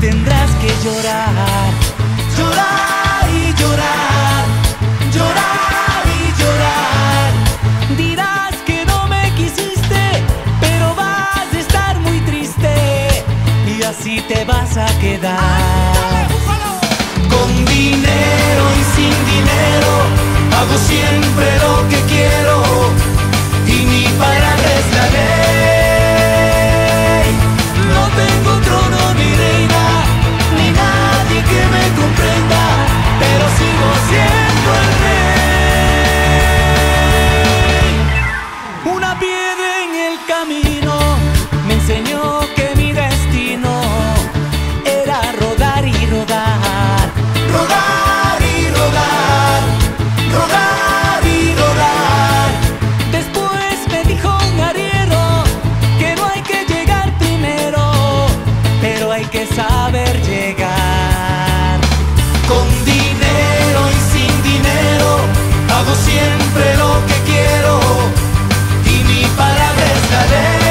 tendrás que llorar, llorar y llorar, llorar y llorar. Dirás que no me quisiste, pero vas a estar muy triste y así te vas a quedar. Con dinero y sin dinero hago siempre lo que quiero y mi palabra es la ley. No tengo trono ni reina, ni nadie que me comprenda, pero sigo siendo el rey. Una piedra en el camino me enseñó que mi destino era rodar y rodar, rodar y rodar, rodar y rodar. Después me dijo un arriero que no hay que llegar primero, pero hay que saber llegar. Con dinero y sin dinero hago siempre lo que quiero y mi palabra es la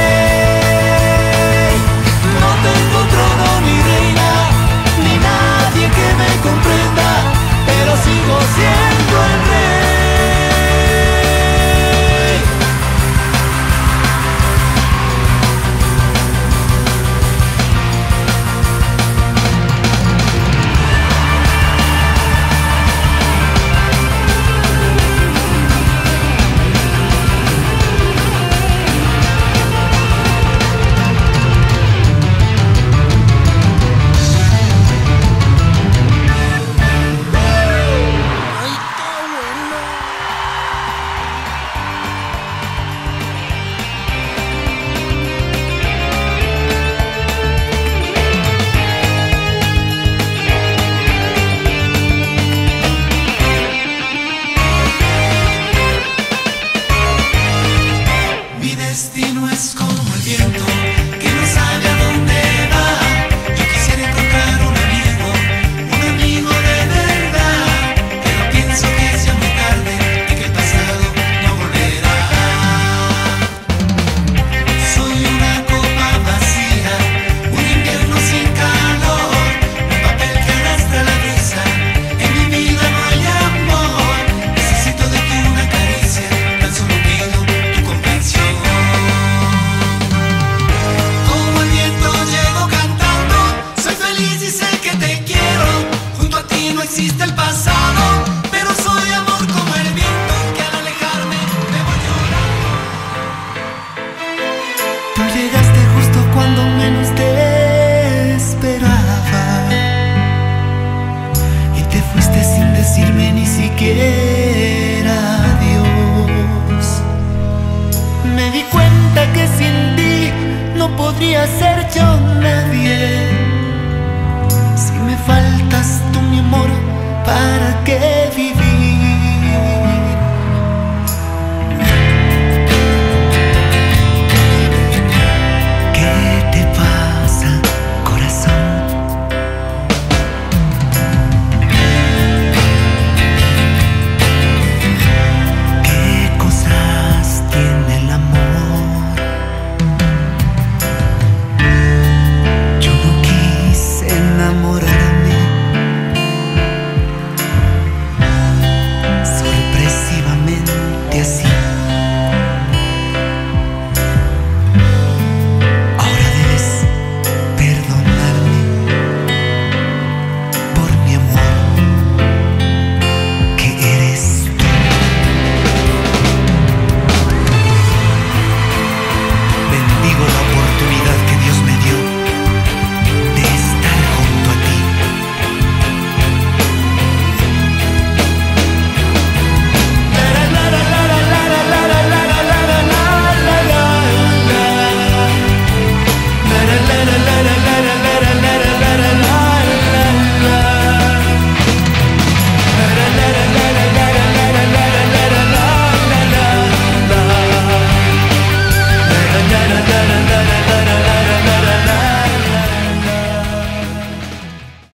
ley. No tengo trono ni reina, ni nadie que me comprenda, pero sigo siendo el rey. Mi destino es como el viento que no sabe a dónde va. Yo quisiera encontrar un amigo de verdad, pero pienso que es ya muy tarde y que el pasado no volverá. Soy una copa vacía, un invierno sin calor, un papel que arrastra la brisa. En mi vida no hay amor, necesito de ti una caricia, tan solo pido tu comprensión. Como el viento llego cantando, soy feliz y sé que te quiero. Junto a ti no existe el pasado, pero soy amor como el viento que al alejarme me voy llorando. Tú llegaste justo cuando menos te esperaba y te fuiste sin decirme ni siquiera adiós. Me di cuenta que sin ti no podría ser yo nadie. Si me faltas tú, mi amor, ¿para qué